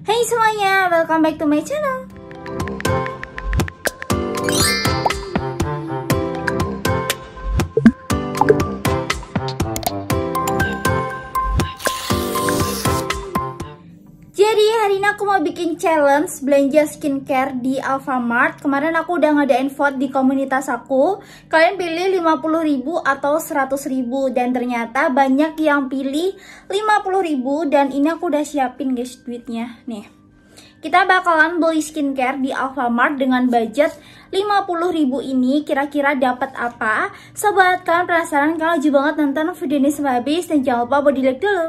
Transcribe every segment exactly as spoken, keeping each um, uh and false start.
Hey semuanya, welcome back to my channel. Jadi hari ini aku mau bikin challenge belanja skincare di Alfamart. Kemarin aku udah ngadain vote di komunitas aku. Kalian pilih lima puluh ribu atau seratus ribu. Dan ternyata banyak yang pilih lima puluh ribu. Dan ini aku udah siapin guys duitnya. Nih, kita bakalan beli skincare di Alfamart dengan budget lima puluh ribu ini. Kira-kira dapat apa? Sobat, kalian penasaran? Kalau wajib banget nonton video ini sampai habis. Dan jangan lupa buat di like dulu.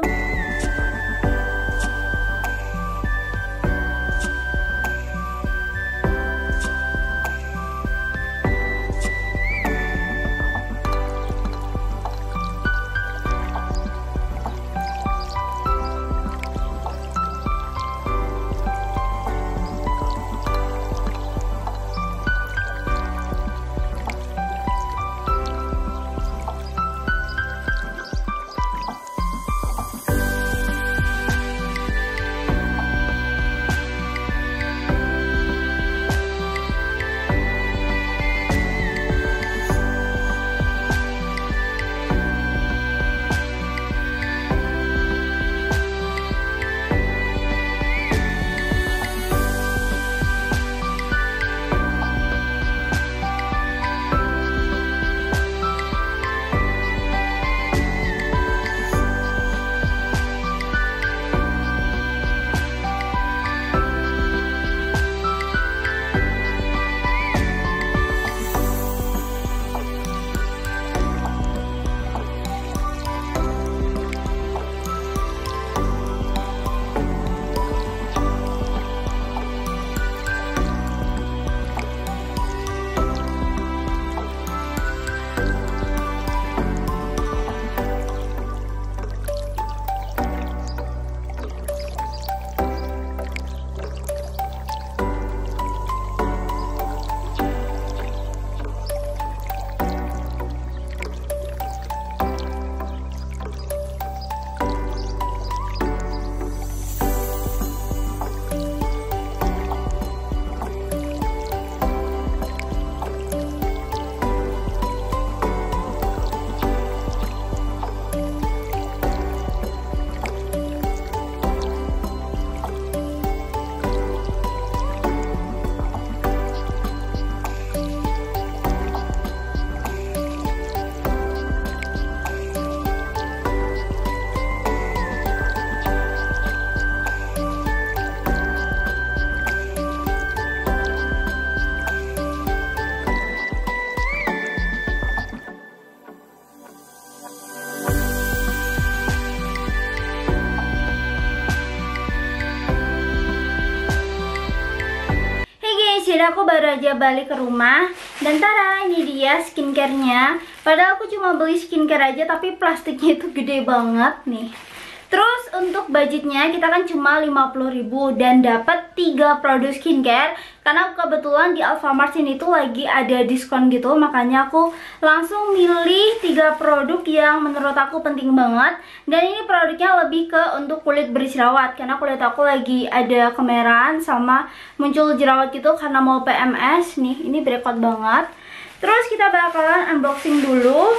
Jadi aku baru aja balik ke rumah dan tara, ini dia skincare-nya. Padahal aku cuma beli skincare aja tapi plastiknya itu gede banget nih. Terus untuk budgetnya kita kan cuma lima puluh ribu dan dapat tiga produk skincare. Karena kebetulan di Alfamart ini tuh lagi ada diskon gitu, makanya aku langsung milih tiga produk yang menurut aku penting banget. Dan ini produknya lebih ke untuk kulit berjerawat, karena kulit aku lagi ada kemerahan sama muncul jerawat gitu karena mau P M S. Nih, ini berekot banget. Terus kita bakalan unboxing dulu.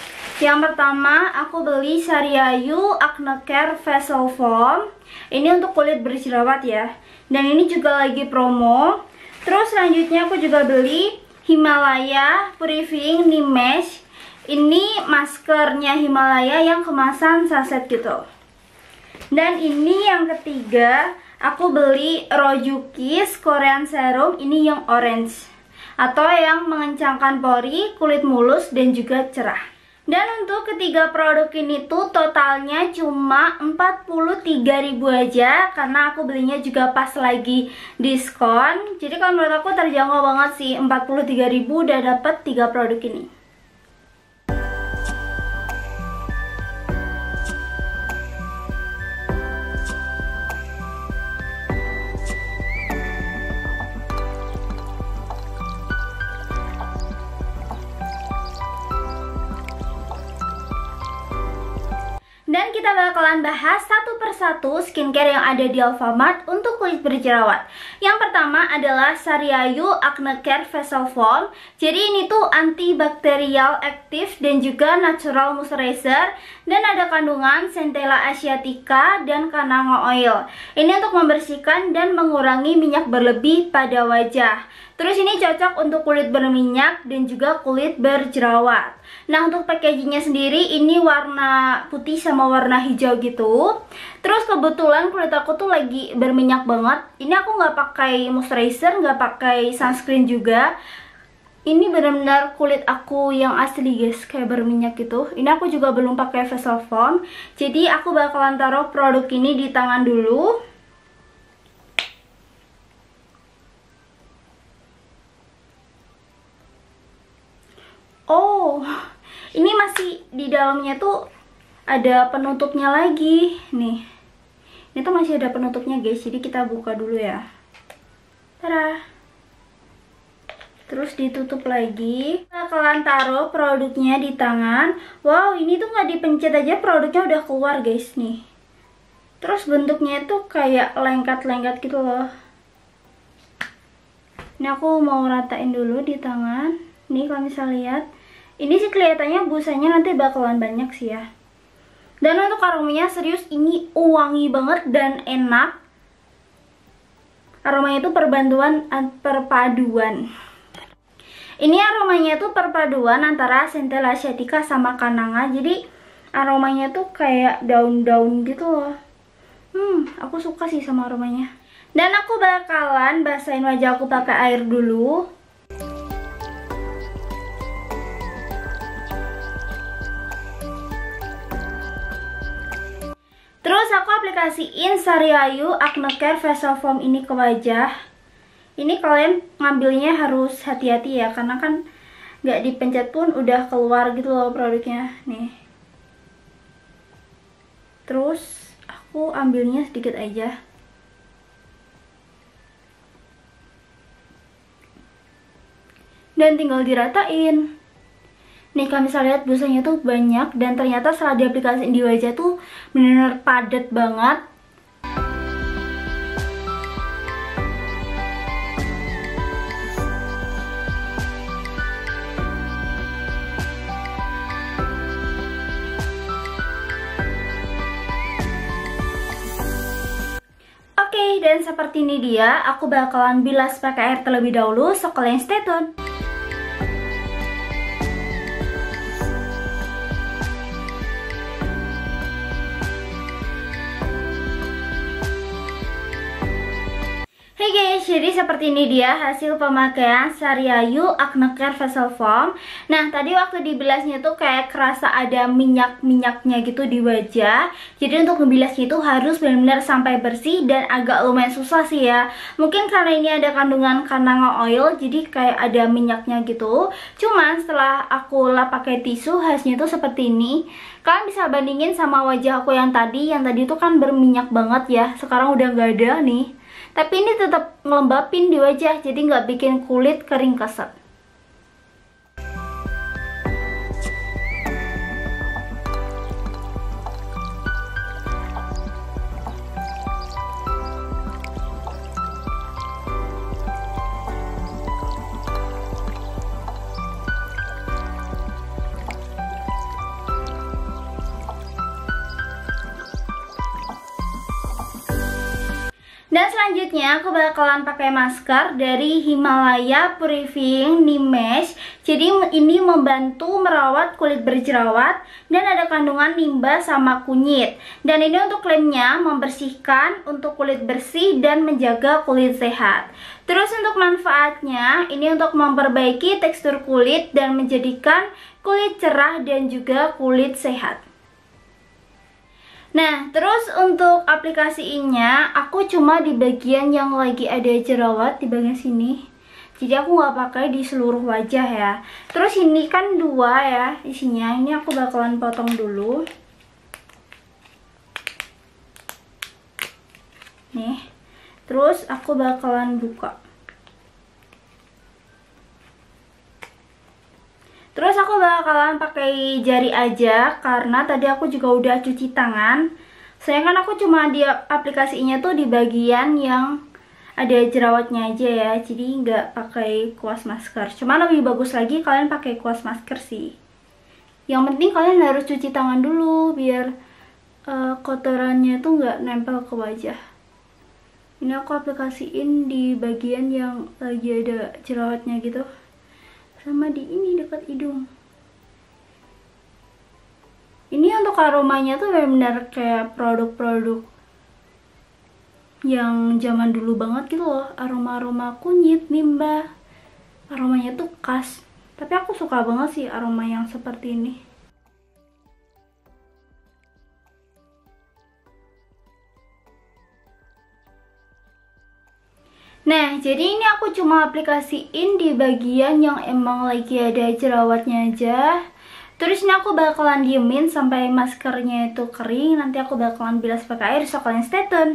Yang pertama aku beli Sariayu Acne Care Facial Foam. Ini untuk kulit berjerawat ya. Dan ini juga lagi promo. Terus selanjutnya aku juga beli Himalaya Purifying Neem Mesh. Ini maskernya Himalaya yang kemasan saset gitu. Dan ini yang ketiga aku beli Rojukis Korean Serum. Ini yang orange, atau yang mengencangkan pori, kulit mulus dan juga cerah. Dan untuk ketiga produk ini tuh totalnya cuma empat puluh tiga ribu aja, karena aku belinya juga pas lagi diskon. Jadi kalau menurut aku terjangkau banget sih, empat puluh tiga ribu udah dapet tiga produk ini. Dan kita bakalan bahas satu persatu skincare yang ada di Alfamart untuk kulit kulit berjerawat. Yang pertama adalah Sariayu Acne Care Facial Foam. Jadi ini tuh antibakterial aktif dan juga natural moisturizer, dan ada kandungan Centella asiatica dan Kananga oil. Ini untuk membersihkan dan mengurangi minyak berlebih pada wajah. Terus ini cocok untuk kulit berminyak dan juga kulit berjerawat. Nah, untuk packagingnya sendiri ini warna putih sama warna hijau gitu. Terus kebetulan kulit aku tuh lagi berminyak banget. Ini aku nggak pakai moisturizer, nggak pakai sunscreen juga. Ini benar-benar kulit aku yang asli guys, kayak berminyak gitu. Ini aku juga belum pakai facial foam. Jadi aku bakalan taruh produk ini di tangan dulu. Oh, ini masih di dalamnya tuh ada penutupnya lagi. Nih, ini tuh masih ada penutupnya guys. Jadi kita buka dulu ya. Tada. Terus ditutup lagi. Bakalan taruh produknya di tangan. Wow, ini tuh nggak dipencet aja produknya udah keluar guys nih. Terus bentuknya tuh kayak lengket-lengket gitu loh. Ini aku mau ratain dulu di tangan. Nih kalau misalnya lihat, ini sih kelihatannya busanya nanti bakalan banyak sih ya. Dan untuk aromanya serius ini wangi banget dan enak. Aromanya itu perbantuan perpaduan. Ini aromanya tuh perpaduan antara Centella asiatica sama Kananga. Jadi aromanya tuh kayak daun-daun gitu loh. Hmm, aku suka sih sama aromanya. Dan aku bakalan basahin wajah aku pakai air dulu. Terus aku aplikasiin Sariayu Acne Care Facial Foam ini ke wajah. Ini kalian ngambilnya harus hati-hati ya, karena kan nggak dipencet pun udah keluar gitu loh produknya. Nih. Terus aku ambilnya sedikit aja. Dan tinggal diratain. Nih kalian bisa lihat busanya tuh banyak, dan ternyata setelah diaplikasiin di wajah tuh bener-bener padat banget. Oke, dan seperti ini dia. Aku bakalan bilas pakai air terlebih dahulu, so kalian stay tune. Hey guys, jadi seperti ini dia hasil pemakaian Sariayu Acne Care Facial Foam. Nah, tadi waktu dibilasnya tuh kayak kerasa ada minyak-minyaknya gitu di wajah. Jadi untuk ngebilasnya itu harus benar-benar sampai bersih dan agak lumayan susah sih ya. Mungkin karena ini ada kandungan Kananga oil, jadi kayak ada minyaknya gitu. Cuman setelah aku lap pakai tisu, hasilnya tuh seperti ini. Kalian bisa bandingin sama wajah aku yang tadi. Yang tadi tuh kan berminyak banget ya, sekarang udah nggak ada nih. Tapi ini tetap ngelembapin di wajah, jadi nggak bikin kulit kering keset. Dan selanjutnya aku bakalan pakai masker dari Himalaya Purifying Neem Mesh. Jadi ini membantu merawat kulit berjerawat dan ada kandungan nimba sama kunyit. Dan ini untuk klaimnya membersihkan untuk kulit bersih dan menjaga kulit sehat. Terus untuk manfaatnya, ini untuk memperbaiki tekstur kulit dan menjadikan kulit cerah dan juga kulit sehat. Nah, terus untuk aplikasiinnya, aku cuma di bagian yang lagi ada jerawat di bagian sini. Jadi aku nggak pakai di seluruh wajah ya. Terus ini kan dua ya isinya. Ini aku bakalan potong dulu. Nih. Terus aku bakalan buka. Terus aku bakalan pakai jari aja karena tadi aku juga udah cuci tangan. Soalnya kan aku cuma di aplikasinya tuh di bagian yang ada jerawatnya aja ya, jadi nggak pakai kuas masker. Cuma lebih bagus lagi kalian pakai kuas masker sih. Yang penting kalian harus cuci tangan dulu biar uh, kotorannya tuh nggak nempel ke wajah. Ini aku aplikasiin di bagian yang lagi ada jerawatnya gitu, sama di ini dekat hidung. Ini untuk aromanya tuh benar-benar kayak produk-produk yang zaman dulu banget gitu loh. Aroma-aroma kunyit, nimba. Aromanya tuh khas. Tapi aku suka banget sih aroma yang seperti ini. Nah, jadi ini aku cuma aplikasiin di bagian yang emang lagi ada jerawatnya aja. Terus ini aku bakalan diemin sampai maskernya itu kering. Nanti aku bakalan bilas pakai air, so kalian stay tune.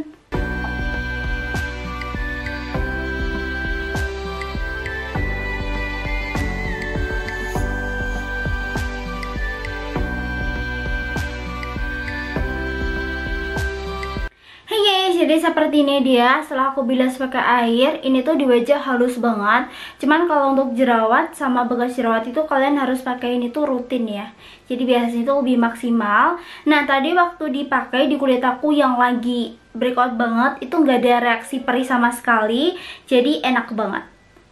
Jadi seperti ini dia setelah aku bilas pakai air. Ini tuh di wajah halus banget. Cuman kalau untuk jerawat sama bekas jerawat itu kalian harus pakai ini tuh rutin ya. Jadi biasanya itu lebih maksimal. Nah tadi waktu dipakai di kulit aku yang lagi breakout banget, itu nggak ada reaksi perih sama sekali. Jadi enak banget.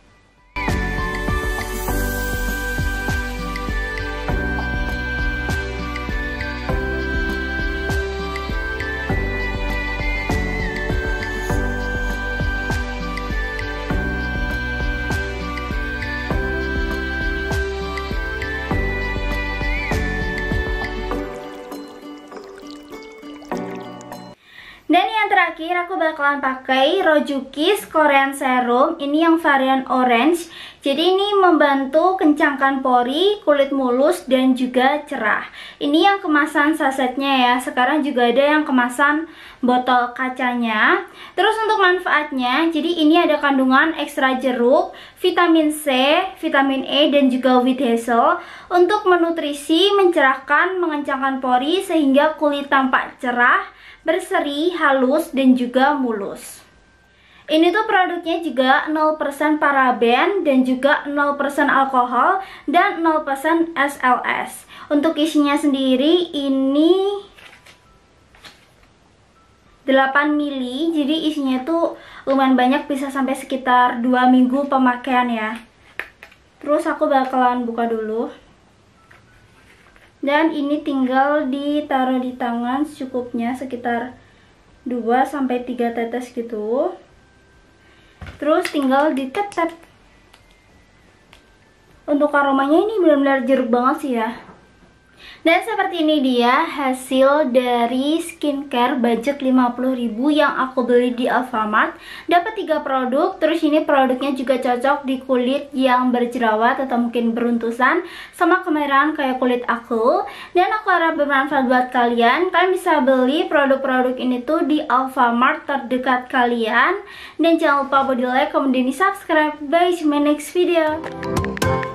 Dan yang terakhir aku bakalan pakai Rojukis Korean Serum. Ini yang varian orange. Jadi ini membantu kencangkan pori, kulit mulus, dan juga cerah. Ini yang kemasan sasetnya ya. Sekarang juga ada yang kemasan botol kacanya. Terus untuk manfaatnya, jadi ini ada kandungan ekstra jeruk, vitamin C, vitamin E, dan juga wheat hazel untuk menutrisi, mencerahkan, mengencangkan pori sehingga kulit tampak cerah, berseri, halus, dan juga mulus. Ini tuh produknya juga nol persen paraben dan juga nol persen alkohol dan nol persen S L S. Untuk isinya sendiri ini delapan mili, jadi isinya tuh lumayan banyak, bisa sampai sekitar dua minggu pemakaian ya. Terus aku bakalan buka dulu. Dan ini tinggal ditaruh di tangan secukupnya, sekitar dua sampai tiga tetes gitu. Terus tinggal ditetep. Untuk aromanya ini benar-benar jeruk banget sih ya. Dan seperti ini dia hasil dari skincare budget lima puluh ribu yang aku beli di Alfamart. Dapat tiga produk. Terus ini produknya juga cocok di kulit yang berjerawat atau mungkin beruntusan sama kemerahan kayak kulit aku. Dan aku harap bermanfaat buat kalian. Kalian bisa beli produk-produk ini tuh di Alfamart terdekat kalian. Dan jangan lupa buat di like, comment, dan di subscribe. Bye, see you in my next video.